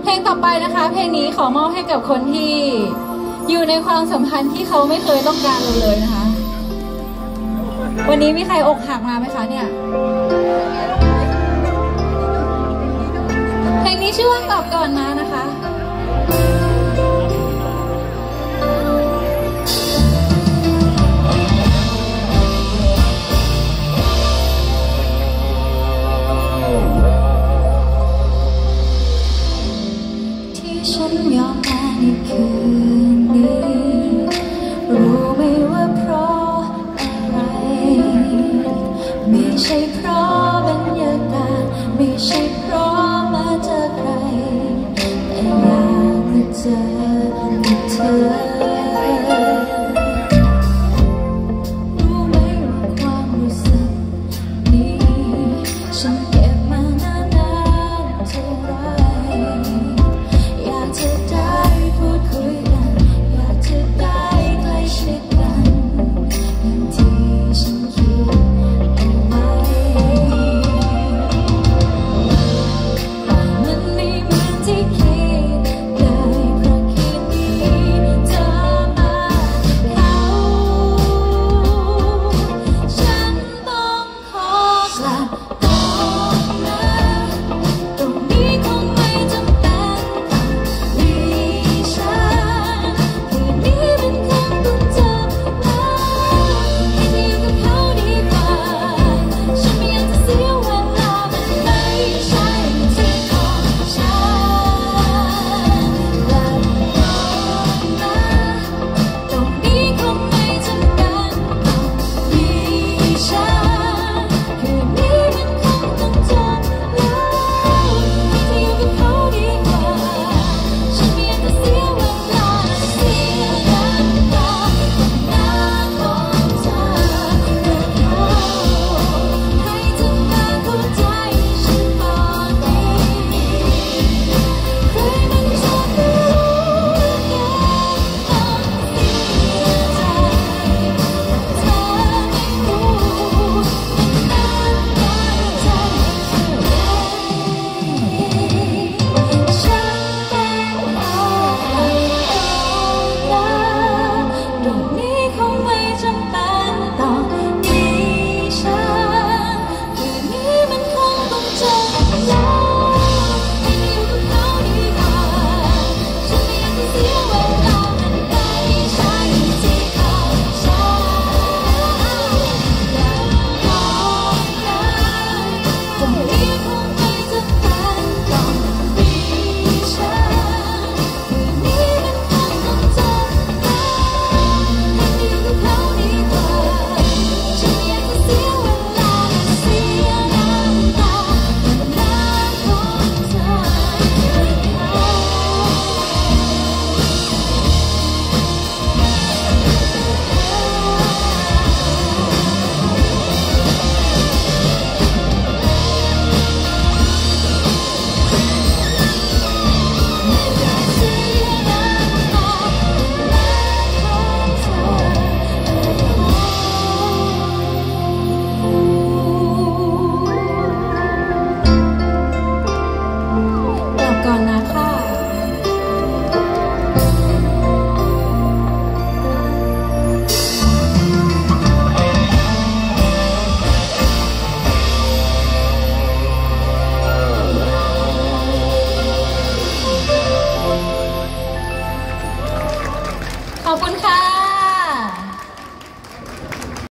เพลงต่อไปนะคะเพลงนี้ขอมอบให้กับคนที่อยู่ในความสัมพันธ์ที่เขาไม่เคยต้องการเราเลยนะคะวันนี้มีใครอกหักมาไหมคะเนี่ยเพลงนี้ชื่อว่าตอบก่อนนะนะคะฉันยอมแพ้ในคืนนี้รู้ไหมว่าเพราะอะไรไม่ใช่เพราะบรรยากาศไม่ใช่เพราะมาเจอใครแต่อยากมาเจอกับเธอรู้ไหมว่าความรู้สึกนี้ฉันเก็บมานานเท่าไรอยากจะได้พูดคุยกันอยากจะได้ใกล้ชิดกันอย่างที่ฉันคิดเอาไว้แต่มันไม่เหมือนที่คิดเลยเพราะคืนนี้เธอมาเขาฉันต้องขอกลับก่อนนะตรงนี้คงไม่จำเป็นมีฉันคืนนี้มันคงต้องจบแล้วให้เธออยู่กับเขาดีกว่าฉันไม่อยากจะเสียเวลามันไม่ใช่ที่ของฉันกลับก่อนนะตรงนี้คงไม่จำเป็นต้องมีฉันคืนนี้มันคงต้องจบแล้วให้เธออยู่กับเขาดีกว่าฉันไม่อยากจะเสียเวลาเสียน้ำตาหน้าของเธอเพื่อเขาให้เธอมาเข้าใจฉันตอนนี้ใครมันจะรู้ยังต้องเสียใจแต่เธอไม่รู้มันนานกว่าใจเท่าไรฉันเป็นเอาตรงนี้คงไม่จำเป็นต้องมีฉันคืนนี้มันคงต้องจบแล้วให้เธออยู่กับเขาดีกว่าฉันไม่อยากจะเสียเวลามันไม่ใช่ที่ของฉันอย่าบอกนะตรงนี้คงไม่จำเป็นต้องมีฉันคืนนี้มันคงต้องจบแล้วให้เธออยู่กับเขาดีกว่าฉันไม่อยากจะเสียเวลาเสียน้ำตาหน้าของเธอเพื่อเขาไม่อยากเสียน้ำตาหน้าของเธอเพื่อเขากลับก่อนนะค่ะขอบคุณค่ะ